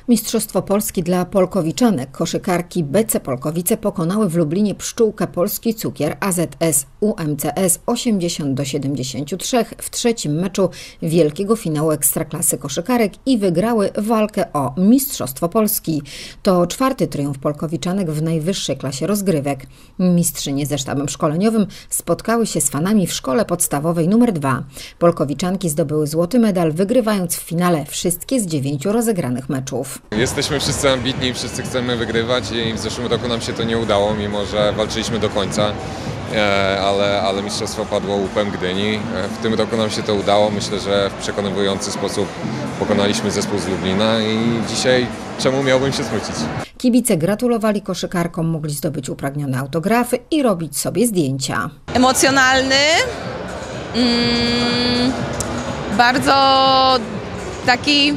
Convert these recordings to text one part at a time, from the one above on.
Mistrzostwo Polski dla polkowiczanek. Koszykarki BC Polkowice pokonały w Lublinie Pszczółkę Polski Cukier AZS UMCS 80-73 w trzecim meczu wielkiego finału Ekstraklasy koszykarek i wygrały walkę o Mistrzostwo Polski. To czwarty triumf polkowiczanek w najwyższej klasie rozgrywek. Mistrzynie ze sztabem szkoleniowym spotkały się z fanami w szkole podstawowej nr 2. Polkowiczanki zdobyły złoty medal, wygrywając w finale wszystkie z 9 rozegranych meczów. Jesteśmy wszyscy ambitni, wszyscy chcemy wygrywać i w zeszłym roku nam się to nie udało, mimo że walczyliśmy do końca, ale mistrzostwo padło łupem Gdyni. W tym roku nam się to udało, myślę, że w przekonujący sposób pokonaliśmy zespół z Lublina i dzisiaj czemu miałbym się smucić? Kibice gratulowali koszykarkom, mogli zdobyć upragnione autografy i robić sobie zdjęcia. Emocjonalny, bardzo taki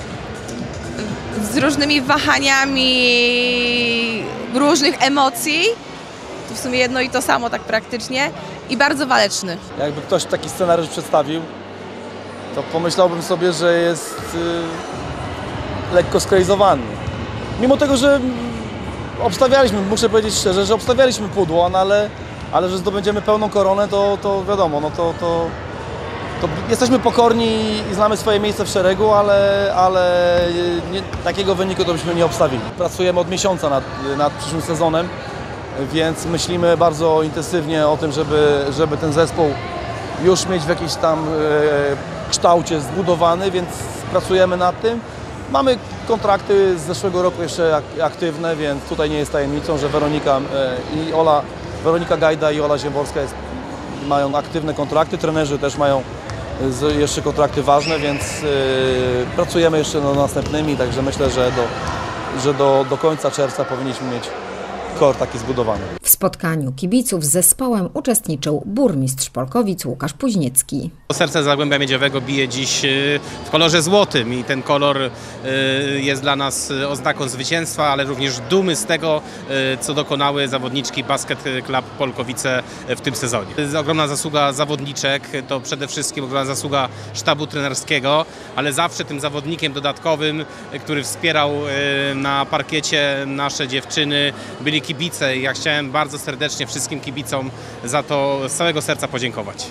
z różnymi wahaniami różnych emocji, to w sumie jedno i to samo tak praktycznie, i bardzo waleczny. Jakby ktoś taki scenariusz przedstawił, to pomyślałbym sobie, że jest lekko skrejzowany. Mimo tego, że obstawialiśmy, muszę powiedzieć szczerze, że obstawialiśmy pudło, no ale że zdobędziemy pełną koronę, to wiadomo, no to jesteśmy pokorni i znamy swoje miejsce w szeregu, ale takiego wyniku to byśmy nie obstawili. Pracujemy od miesiąca nad przyszłym sezonem, więc myślimy bardzo intensywnie o tym, żeby ten zespół już mieć w jakimś tam kształcie zbudowany, więc pracujemy nad tym. Mamy kontrakty z zeszłego roku jeszcze aktywne, więc tutaj nie jest tajemnicą, że Weronika Gajda i Ola Ziemborska mają aktywne kontrakty, trenerzy też mają jeszcze kontrakty ważne, więc pracujemy jeszcze nad następnymi, także myślę, że do końca czerwca powinniśmy mieć kor taki zbudowany. W spotkaniu kibiców z zespołem uczestniczył burmistrz Polkowic Łukasz Puźniecki. Serce Zagłębia Miedziowego bije dziś w kolorze złotym i ten kolor jest dla nas oznaką zwycięstwa, ale również dumy z tego, co dokonały zawodniczki Basket Club Polkowice w tym sezonie. Ogromna zasługa zawodniczek, to przede wszystkim ogromna zasługa sztabu trenerskiego, ale zawsze tym zawodnikiem dodatkowym, który wspierał na parkiecie nasze dziewczyny, byli kibice i ja chciałem bardzo serdecznie wszystkim kibicom za to z całego serca podziękować.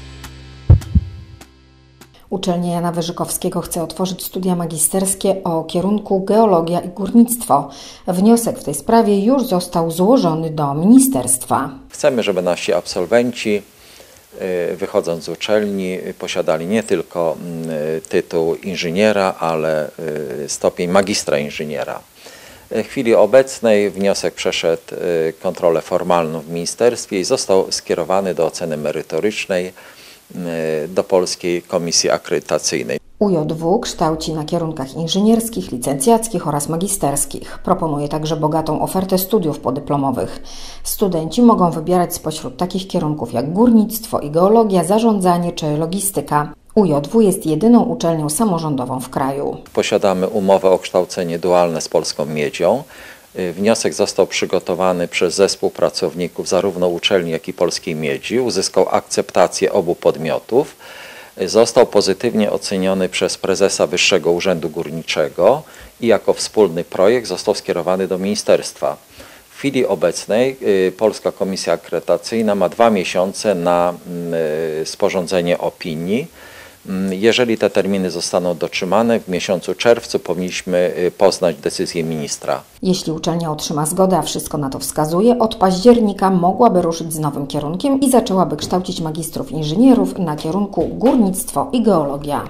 Uczelnia Jana Wyżykowskiego chce otworzyć studia magisterskie o kierunku geologia i górnictwo. Wniosek w tej sprawie już został złożony do ministerstwa. Chcemy, żeby nasi absolwenci, wychodząc z uczelni, posiadali nie tylko tytuł inżyniera, ale stopień magistra inżyniera. W chwili obecnej wniosek przeszedł kontrolę formalną w ministerstwie i został skierowany do oceny merytorycznej do Polskiej Komisji Akredytacyjnej. UJW kształci na kierunkach inżynierskich, licencjackich oraz magisterskich. Proponuje także bogatą ofertę studiów podyplomowych. Studenci mogą wybierać spośród takich kierunków jak górnictwo i geologia, zarządzanie czy logistyka. UJW jest jedyną uczelnią samorządową w kraju. Posiadamy umowę o kształcenie dualne z Polską Miedzią. Wniosek został przygotowany przez zespół pracowników zarówno uczelni, jak i Polskiej Miedzi. Uzyskał akceptację obu podmiotów. Został pozytywnie oceniony przez prezesa Wyższego Urzędu Górniczego i jako wspólny projekt został skierowany do ministerstwa. W chwili obecnej Polska Komisja Akredytacyjna ma 2 miesiące na sporządzenie opinii. Jeżeli te terminy zostaną dotrzymane, w miesiącu czerwcu powinniśmy poznać decyzję ministra. Jeśli uczelnia otrzyma zgodę, a wszystko na to wskazuje, od października mogłaby ruszyć z nowym kierunkiem i zaczęłaby kształcić magistrów inżynierów na kierunku górnictwo i geologia.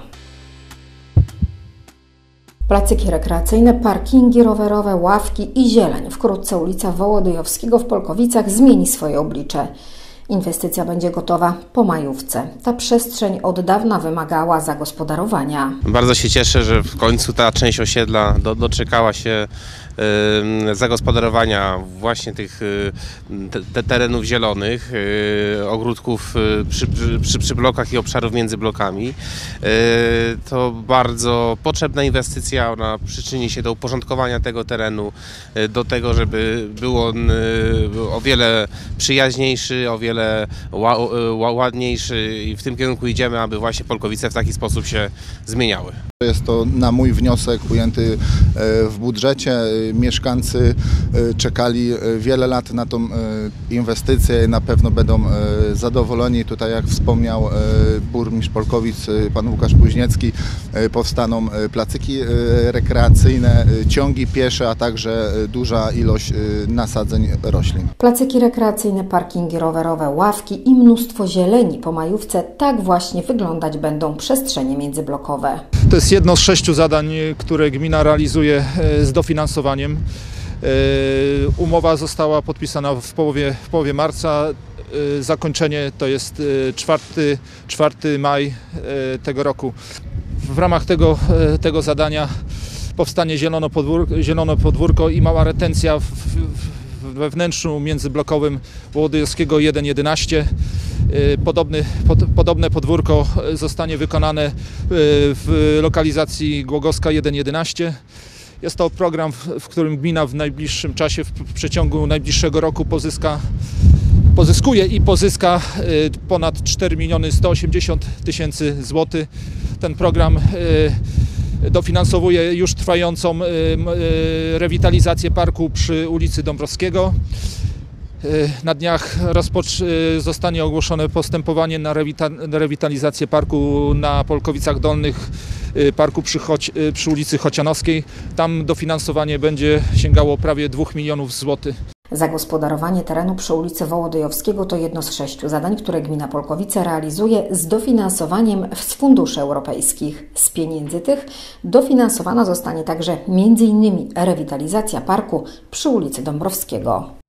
Placyki rekreacyjne, parkingi rowerowe, ławki i zieleń. Wkrótce ulica Wołodyjowskiego w Polkowicach zmieni swoje oblicze. Inwestycja będzie gotowa po majówce. Ta przestrzeń od dawna wymagała zagospodarowania. Bardzo się cieszę, że w końcu ta część osiedla doczekała się zagospodarowania właśnie tych terenów zielonych, ogródków przy blokach i obszarów między blokami. To bardzo potrzebna inwestycja, ona przyczyni się do uporządkowania tego terenu, do tego, żeby był on o wiele przyjaźniejszy, o wiele wiele ładniejszy i w tym kierunku idziemy, aby właśnie Polkowice w taki sposób się zmieniały. Jest to na mój wniosek ujęty w budżecie. Mieszkańcy czekali wiele lat na tą inwestycję. Na pewno będą zadowoleni. Tutaj, jak wspomniał burmistrz Polkowic, pan Łukasz Późniecki, powstaną placyki rekreacyjne, ciągi piesze, a także duża ilość nasadzeń roślin. Placyki rekreacyjne, parkingi rowerowe, ławki i mnóstwo zieleni po majówce. Tak właśnie wyglądać będą przestrzenie międzyblokowe. To jest jedno z 6 zadań, które gmina realizuje z dofinansowaniem. Umowa została podpisana w połowie marca. Zakończenie to jest 4 maj tego roku. W ramach tego zadania powstanie zielone podwórko i mała retencja we wnętrzu międzyblokowym Wołodyjowskiego 1-11. Podobne podwórko zostanie wykonane w lokalizacji Głogowska 1-11. Jest to program, w którym gmina w najbliższym czasie, w przeciągu najbliższego roku pozyska ponad 4 180 000 złotych. Ten program dofinansowuje już trwającą rewitalizację parku przy ulicy Dąbrowskiego. Na dniach zostanie ogłoszone postępowanie na rewitalizację parku na Polkowicach Dolnych, parku przy ulicy Chocianowskiej. Tam dofinansowanie będzie sięgało prawie 2 milionów złotych. Zagospodarowanie terenu przy ulicy Wołodyjowskiego to jedno z 6 zadań, które gmina Polkowice realizuje z dofinansowaniem z funduszy europejskich. Z pieniędzy tych dofinansowana zostanie także m.in. rewitalizacja parku przy ulicy Dąbrowskiego.